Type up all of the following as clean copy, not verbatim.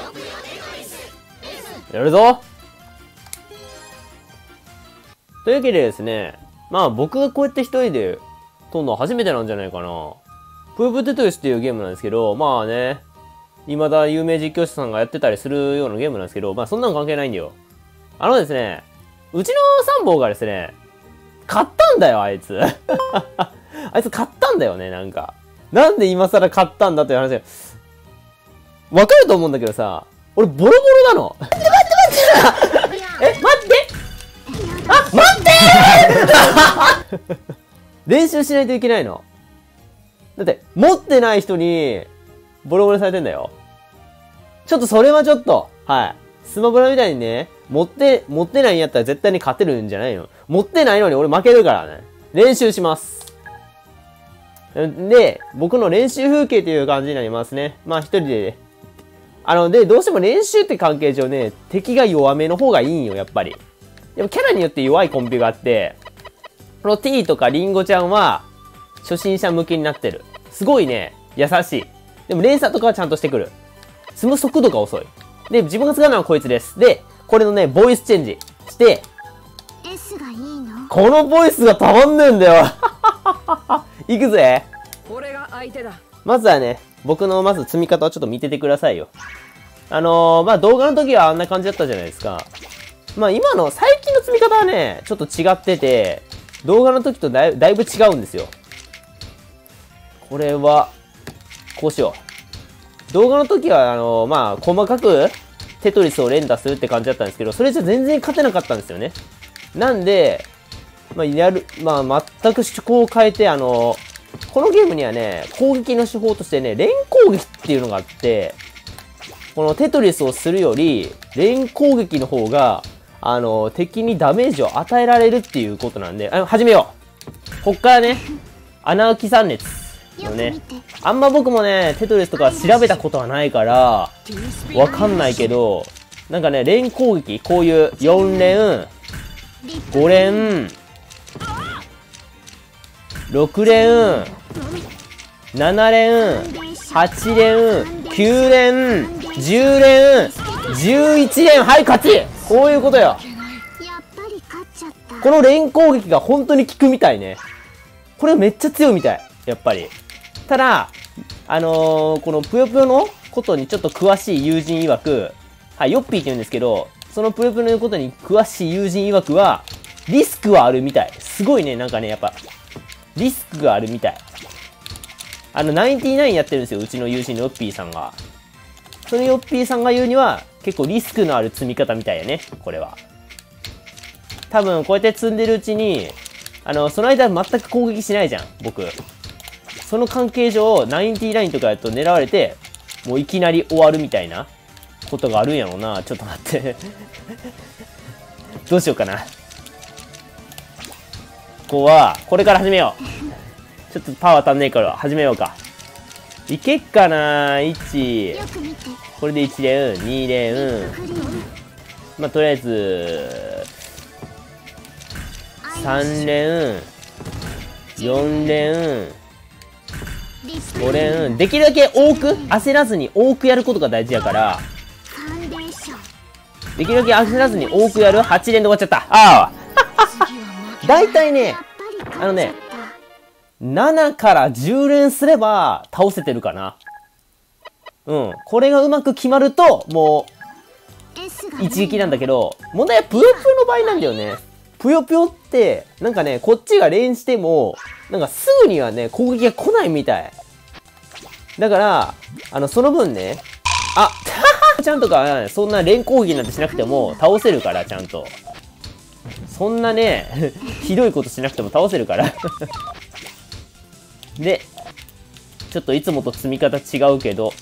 やるぞ。というわけでですね、まあ僕がこうやって一人で飛んだの初めてなんじゃないかな。ぷよぷよテトリスっていうゲームなんですけど、まあね、未だ有名実況者さんがやってたりするようなゲームなんですけど、まあそんなの関係ないんだよ。ですね、うちの三坊がですね、買ったんだよ、あいつ。あいつ買ったんだよね、なんか。なんで今更買ったんだという話が。わかると思うんだけどさ、俺ボロボロなの。待って待ってあ、待って練習しないといけないの。だって、持ってない人に、ボロボロされてんだよ。ちょっとそれはちょっと、はい。スマブラみたいにね、持ってないんやったら絶対に勝てるんじゃないの。持ってないのに俺負けるからね。練習します。で、僕の練習風景という感じになりますね。まあ一人で、で、どうしても練習って関係上ね、敵が弱めの方がいいんよ、やっぱり。でもキャラによって弱いコンビがあって、この T とかリンゴちゃんは、初心者向けになってる。すごいね、優しい。でも連鎖とかはちゃんとしてくる。積む速度が遅い。で、自分が使うのはこいつです。で、これのね、ボイスチェンジして、 S がいいの？ このボイスがたまんねえんだよ。いくぜ。 俺が相手だ。 まずはね、僕のまず積み方をちょっと見ててくださいよ。まあ動画の時はあんな感じだったじゃないですか。まあ今の最近の積み方はね、ちょっと違ってて、動画の時とだいぶ違うんですよ。これは、こうしよう。動画の時はまあ細かくテトリスを連打するって感じだったんですけど、それじゃ全然勝てなかったんですよね。なんで、まあ全く趣向を変えて、このゲームにはね、攻撃の手法としてね、連攻撃っていうのがあって、このテトリスをするより、連攻撃の方が、敵にダメージを与えられるっていうことなんで、始めよう。こっからね、穴開き3列のね、あんま僕もね、テトリスとか調べたことはないから、わかんないけど、なんかね、連攻撃、こういう4連、5連、6連、7連、8連、9連、10連、11連、はい、勝ち！こういうことよ。 やっぱり勝っちゃった。 この連攻撃が本当に効くみたいね。これめっちゃ強いみたい。やっぱり。ただ、このぷよぷよのことにちょっと詳しい友人曰く、はい、ヨッピーって言うんですけど、そのぷよぷよのことに詳しい友人曰くは、リスクはあるみたい。すごいね、なんかね、やっぱ、リスクがあるみたい。ナインティナインやってるんですよ、うちの友人のヨッピーさんが。そのヨッピーさんが言うには、結構リスクのある積み方みたいやね、これは。多分、こうやって積んでるうちに、その間全く攻撃しないじゃん、僕。その関係上、ナインティナインとかやと狙われて、もういきなり終わるみたいなことがあるんやろうな。ちょっと待って。どうしようかな。ここは、これから始めよう。ちょっとパワー足んねえから始めようか。いけっかな。1。これで1連、2連。まあ、とりあえず、3連、4連、5連。できるだけ多く、焦らずに多くやることが大事やから、できるだけ焦らずに多くやる。8連で終わっちゃった。ああ。だいたいね、7から10連すれば倒せてるかな。うん。これがうまく決まると、もう、一撃なんだけど、問題はぷよぷよの場合なんだよね。ぷよぷよって、なんかね、こっちが連しても、なんかすぐにはね、攻撃が来ないみたい。だから、その分ね、ちゃんとか、そんな連攻撃なんてしなくても倒せるから、ちゃんと。そんなね、ひどいことしなくても倒せるから。で、ちょっといつもと積み方違うけど、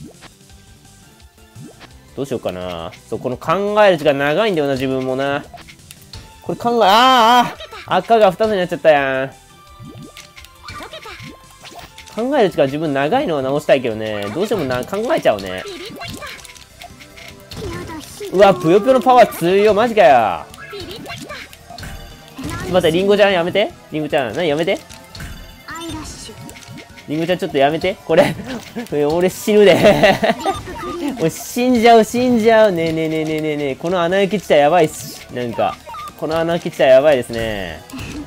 どうしようかな。そう、この考える時間長いんだよな、自分もな。これ赤が2つになっちゃったやん。考える時間自分長いのは直したいけどね、どうしても考えちゃうね。うわ、ぷよぷよのパワー強いよ、マジかよ。待って、リンゴちゃんやめて。リンゴちゃん、何やめて。リンゴちゃんちょっとやめて。これ、俺死ぬで。 俺死んじゃう、死んじゃう。ねえねえねえねえねえねえ。この穴開け地帯やばいっす。なんか、この穴開け地帯やばいですね。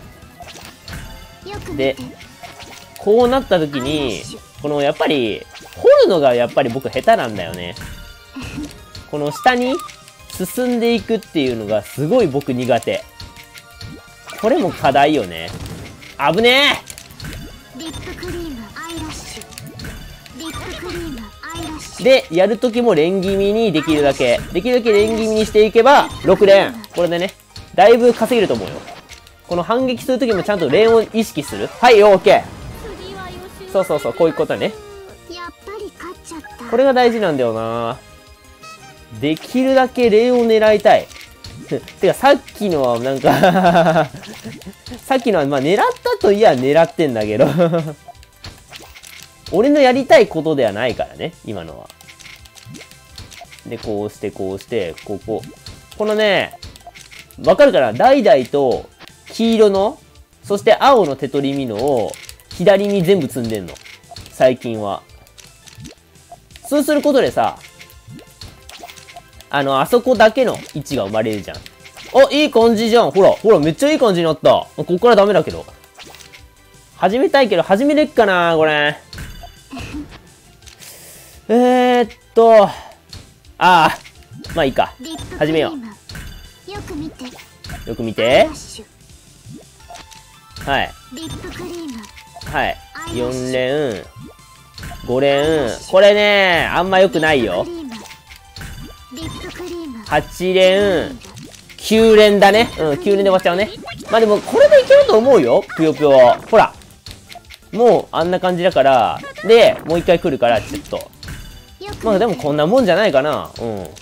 で、こうなった時に、このやっぱり、掘るのがやっぱり僕下手なんだよね。この下に進んでいくっていうのがすごい僕苦手。これも課題よね。危ねリップクリームアイラッシュ。リップクリームアイラッシュ。 で、やるときも連気味にできるだけ連気味にしていけば、6連。これでね、だいぶ稼げると思うよ。この反撃するときもちゃんと連を意識する。はい、OK。そうそうそう、こういうことね。 やっぱり勝っちゃった。 これが大事なんだよな。できるだけ連を狙いたい。てか、さっきのはなんかさっきのは、まあ、狙ったといや狙ってんだけど俺のやりたいことではないからね、今のは。で、こうして、こうして、ここ。このね、わかるかな？橙と黄色の、そして青のテトリミノを左に全部積んでんの。最近は。そうすることでさ、あそこだけの位置が生まれるじゃん。あ、いい感じじゃん。ほら、ほら、めっちゃいい感じになった。ここからダメだけど。始めたいけど、始めれっかな、これ。ああ、まあいいか。始めよう。よく見て。 よく見て。はい。 リップクリーム。 はい。4連、5連。これね、あんま良くないよ。8連、9連だね。うん、9連で終わっちゃうね。まあでも、これでいけると思うよ。ぷよぷよ。ほら。もう、あんな感じだから。で、もう一回来るから、ちょっと。まあでも、こんなもんじゃないかな。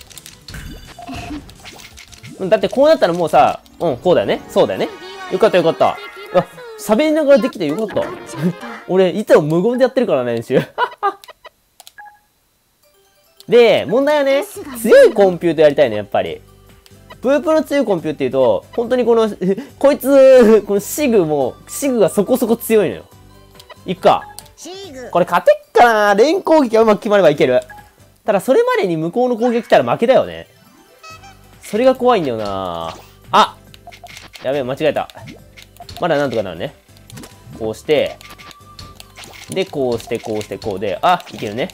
うん。だって、こうなったらもうさ、うん、こうだよね。そうだよね。よかったよかった。あ、喋りながらできてよかった。俺、いつも無言でやってるからね、練習。で、問題はね、強いコンピュータやりたいね、やっぱり。ぷよぷよの強いコンピューって言うと、本当にこの、こいつ、このシグがそこそこ強いのよ。いくか。これ勝てっかな？連攻撃がうまく決まればいける。ただ、それまでに向こうの攻撃来たら負けだよね。それが怖いんだよな。あ！やべえ、間違えた。まだなんとかなるね。こうして、で、こうして、こうして、こうで、あ、いけるね。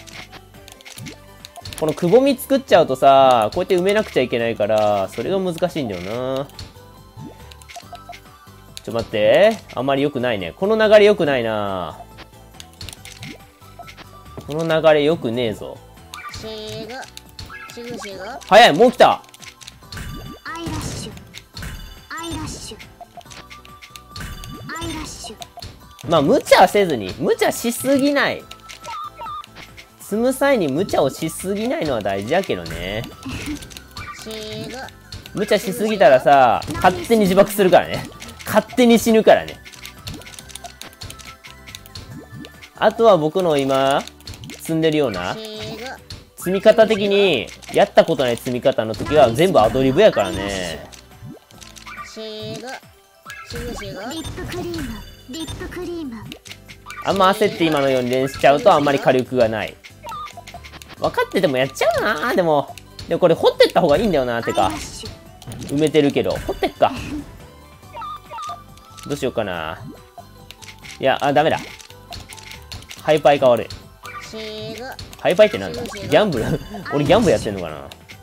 このくぼみ作っちゃうとさ、こうやって埋めなくちゃいけないから、それが難しいんだよな。ちょ、待って。あんまり良くないね。この流れ良くないな。この流れ良くねえぞ。早い、もう来た。 アイラッシュ。アイラッシュ。アイラッシュ。 まあ、無茶せずに。無茶しすぎない。積む際に無茶をしすぎないのは大事やけどね。無茶しすぎたらさ、勝手に自爆するからね。勝手に死ぬからね。あとは僕の今、積んでるような、積み方的に、やったことない積み方の時は全部アドリブやからね。あんま焦って今のように練習しちゃうとあんまり火力がない。分かっててもやっちゃうな。でもこれ掘ってった方がいいんだよな。てか埋めてるけど掘ってっか。どうしようかな。いや、ダメだ。ハイパイが悪い。ハイパイってなんだ？ギャンブル俺ギャンブルやってんのかな。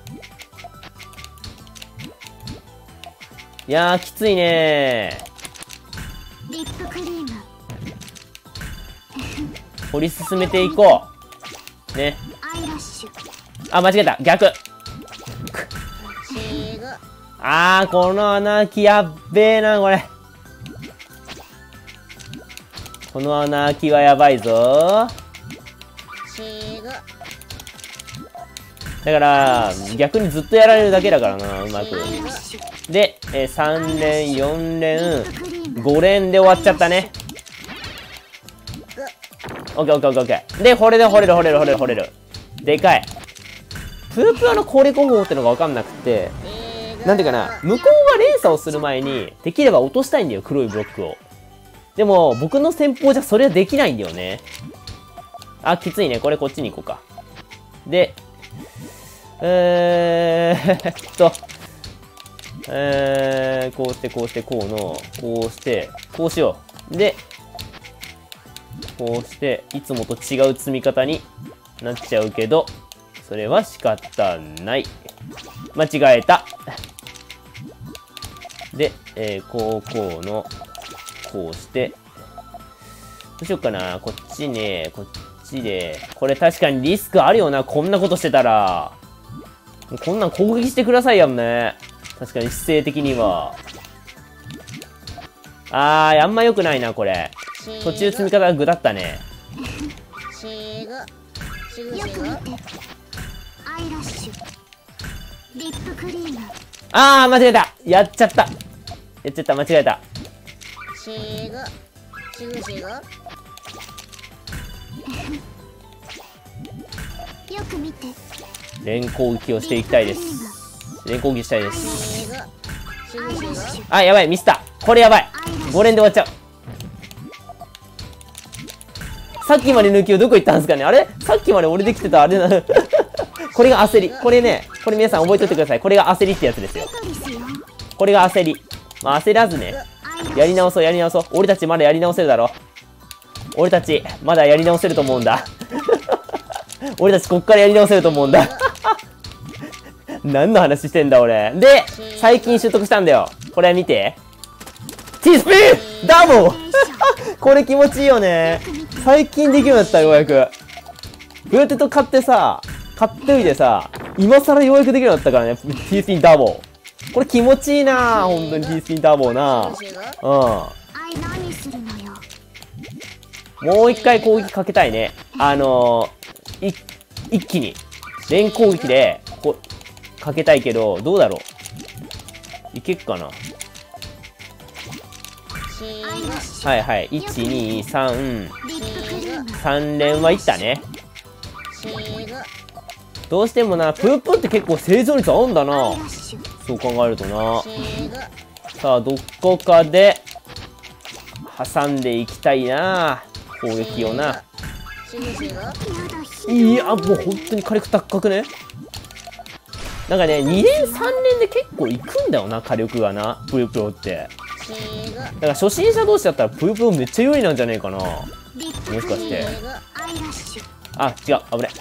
いやー、きついねー。掘り進めていこう。ね。あ、間違えた。逆。あー、この穴開きやっべーな、これ。この穴開きはやばいぞ。だから、逆にずっとやられるだけだからな、うまく。で、3連、4連、5連で終わっちゃったね。オッケーオッケーオッケーオッケー。で、掘れる。でかい。ぷよぷよの攻略方法ってのがわかんなくて、なんていうかな、向こうが連鎖をする前に、できれば落としたいんだよ、黒いブロックを。でも、僕の戦法じゃそれはできないんだよね。あ、きついね。これこっちに行こうか。で、 こうして、こうして、こうの、こうして、こうしよう。で、こうして、いつもと違う積み方になっちゃうけど、それは仕方ない。間違えた。で、こうの、こうして、どうしよっかな。こっちね、こっちで。これ確かにリスクあるよな。こんなことしてたら。こんなん攻撃してくださいやんね。確かに姿勢的には。あんま良くないな、これ。途中積み方が具だったね。 よく見て。アイラッシュ。リップクリーム。 間違えた。やっちゃった。間違えた。 よく見て。 連攻撃をしていきたいです。連攻撃したいです。 アイラッシュ。 あ、やばい、ミスった。これやばい。5連で終わっちゃう。さっきまで抜きをどこ行ったんですかね。あれさっきまで俺できてたあれな。これが焦り。これね、これ皆さん覚えておいてください。これが焦りってやつですよ。これが焦り。まあ焦らずね。やり直そう、やり直そう。俺たちまだやり直せるだろ。俺たち、まだやり直せると思うんだ。俺たちこっからやり直せると思うんだ。何の話してんだ俺。で、最近習得したんだよ。これ見て。T スピンダブルこれ気持ちいいよね。最近できるようになったようやく。ブーテト買ってさ、買っておいてさ、今更ようやくできるようになったからね。T スピンダブル。これ気持ちいいなほんとに T スピンダブルな。もう一回攻撃かけたいね。一気に。連攻撃で、かけたいけど、どうだろう。いけっかな。はいはい。1、2、3。3連はいったね。どうしてもな、プープーって結構生存率合うんだな。そう考えるとな。さあ、どこかで、挟んでいきたいな。攻撃をな。いや、もう本当に火力高くね。なんかね、2連3連で結構いくんだよな、火力がな。ぷよぷよって。だから初心者同士だったらぷよぷよめっちゃ有利なんじゃねえかな。もしかして。あ、違う、危ね。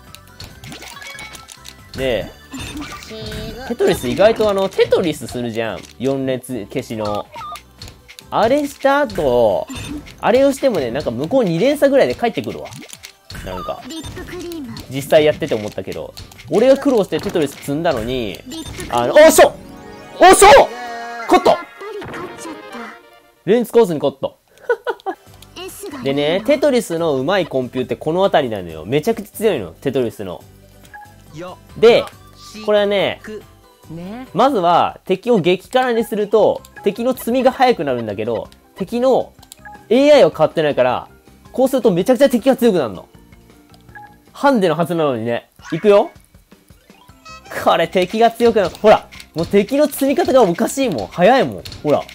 で、テトリス意外とテトリスするじゃん。4列消しの。あれした後、あれをしてもね、なんか向こう2連鎖ぐらいで帰ってくるわ。なんか、実際やってて思ったけど、俺が苦労してテトリス積んだのに、おっしょおっしょ勝った連使わずに勝った。でね、テトリスの上手いコンピューってこの辺りなのよ。めちゃくちゃ強いの、テトリスの。で、これはね、まずは敵を激辛にすると、敵の積みが速くなるんだけど、敵の AI は変わってないから、こうするとめちゃくちゃ敵が強くなるの。ハンデのはずなのにね。いくよ。これ敵が強くなる。ほら、もう敵の積み方がおかしいもん。速いもん。ほら。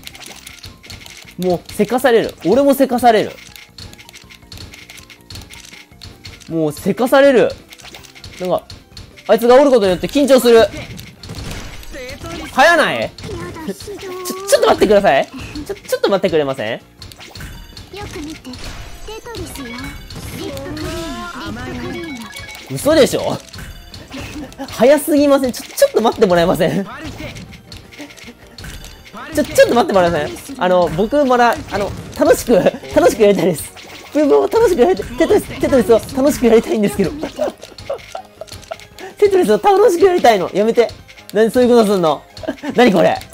もう、せかされる。俺もせかされる。もう、せかされる。なんか、あいつがおることによって緊張する。速ないちょっと待ってください。ちょっと待ってくれません？ よく見て。テトリスよ。リップクリーム。 嘘でしょ？早すぎません？ちょっと待ってもらえません？ちょっと待ってもらえません？僕まだ、楽しくやりたいです。ブーブーを楽しくやりたい。テトリスを楽しくやりたいんですけど。テトリスを楽しくやりたいの。やめて。何そういうことすんの？何これ？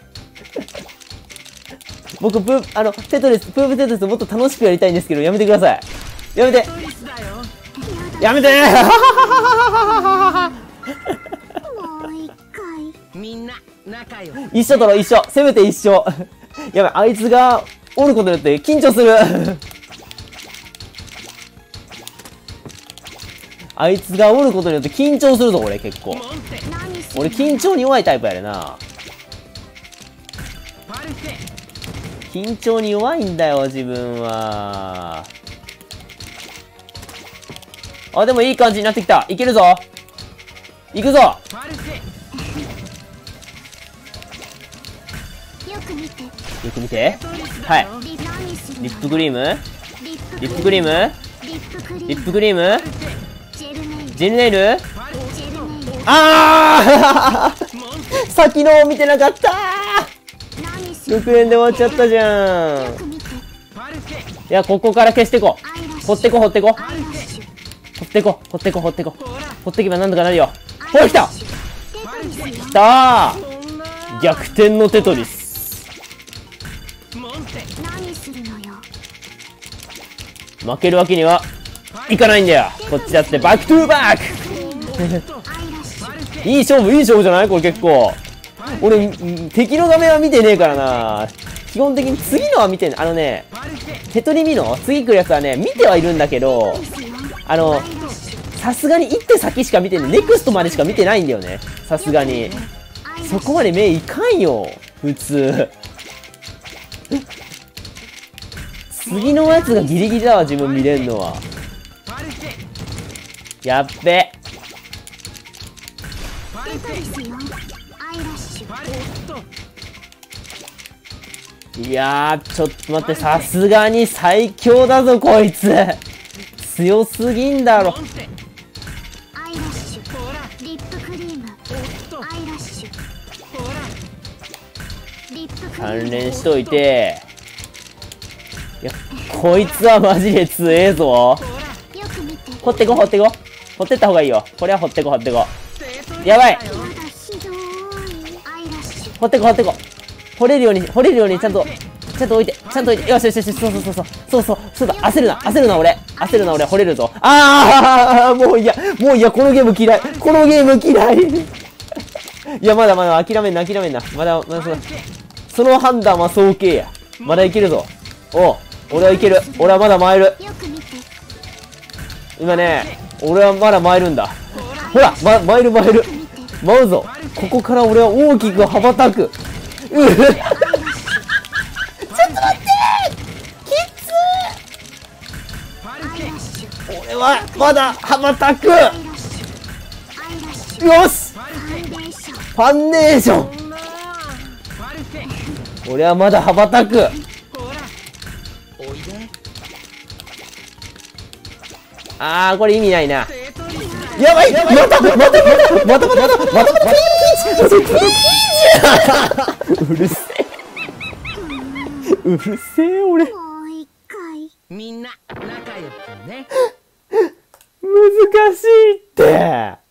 僕、テトリスもっと楽しくやりたいんですけど、やめてください。やめてやめてもう一回。 みんな仲良一緒だろ、一緒。せめて一緒。やばい、あいつがおることによって緊張する。あいつがおることによって緊張するぞ、俺結構。俺緊張に弱いタイプやでな。緊張に弱いんだよ、自分は。 あ、でもいい感じになってきた。いけるぞ。いくぞ。 パルセ。 よく見て。 よく見て。はい。 何するの？ リップクリーム。 リップリップクリーム。 リップクリーム。 リップクリーム。 ジェルネイル。 ジェルネイル。 ジェルネイル。 あー先のを見てなかった何するの？ !6 円で終わっちゃったじゃん。 よく見て。 パルセ。 いや、ここから消していこアイラッシュ。 う。掘ってこ、掘ってこ。 アイラッシュ。 掘ってこ、掘ってこ、掘ってこ。 ほら。 掘ってけばなんとかなるよ。ほら、来たテトリスよ。 来たそんな。 ー逆転のテトリス。 モンテ。 何するのよ。 負けるわけにはいかないんだよ。こっちだってバックトゥーバックアイラッシュ。 いい勝負、いい勝負じゃないこれ結構。俺、敵の画面は見てねえからな。基本的に次のは見てんの。 パルセ。 テトリミの次来るやつはね、見てはいるんだけど、さすがに一手先しか見てね、ネクストまでしか見てないんだよね。さすがに。そこまで目いかんよ。普通。次のやつがギリギリだわ、自分見れんのは。 パルセ。 やっべ。 パルテトリセ。 スよ。アイラッシュ。 パルセ。 いやー、ちょっと待って、さすがに最強だぞ、こいつ。強すぎんだろ。 モンテ。 アイラッシュ。 ほら。 リップクリーム。 おっと。 アイラッシュ。 ほら。 リップクリーム。 関連しといて。いや、こいつはマジで強えぞ。 ほら。 よく見て。 掘ってこ、掘ってこ。掘ってった方がいいよ。これは掘ってこ、掘ってこ。 テトリスやばいだよ。 まだひどい。アイラッシュ。 掘ってこ、掘ってこ。掘れるように、掘れるようにちゃんと置いて、ちゃんと置いて。よしよしよし、そうだ、焦るな、俺、掘れるぞ。もういや、このゲーム嫌い。いや、まだ諦めんな。まだ、その判断は早計や。まだいけるぞ。おう、俺はいける。俺はまだ参る。 よく見て。 今ね、俺はまだ参るんだ。ほら、参る。舞うぞ。ここから俺は大きく羽ばたく。 パルセ。 俺はまだ羽ばたく。 アイラッシュ。アイラッシュ。 よし、 ファンデーション。 ファンデーション。 そんな。パルセ。 俺はまだ羽ばたく。 ほら。おいで。 これ意味ないな。 テトリスだよ。 やばい、またうるせえ俺。 もう一回。 みんな仲良くね。 難しいって。